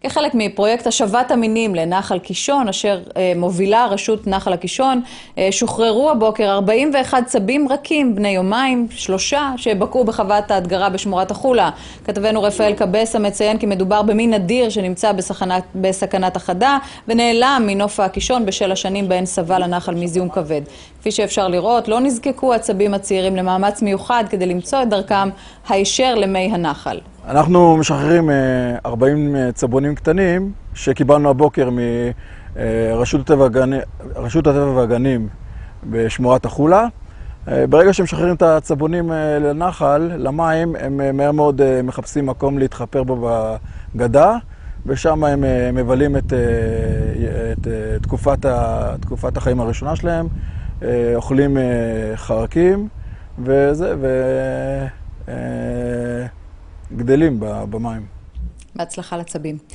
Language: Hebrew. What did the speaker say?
כחלק מפרויקט השבת המינים לנחל קישון, אשר מובילה רשות נחל הקישון, שוחררו הבוקר 41 צבים רכים בני יומיים, 3 שבקעו בחוות ההדגרה בשמורת החולה. כתבנו רפאל קבסה מציין כי מדובר במין נדיר שנמצא בסכנת החדה ונעלם מנוף הקישון בשל השנים בהן סבל הנחל מזיהום כבד. כפי שאפשר לראות, לא נזקקו הצבים הצעירים למאמץ מיוחד כדי למצוא את דרכם הישר למי הנחל. אנחנו משחררים 40 צבונים קטנים שקיבלנו הבוקר מרשות הטבע והגנים בשמורת החולה. ברגע שמשחררים את הצבונים לנחל, למים, הם מהר מאוד מחפשים מקום להתחפר בו בגדה, ושם הם מבלים את תקופת החיים הראשונה שלהם, אוכלים חרקים גדלים במים. בהצלחה לצבים.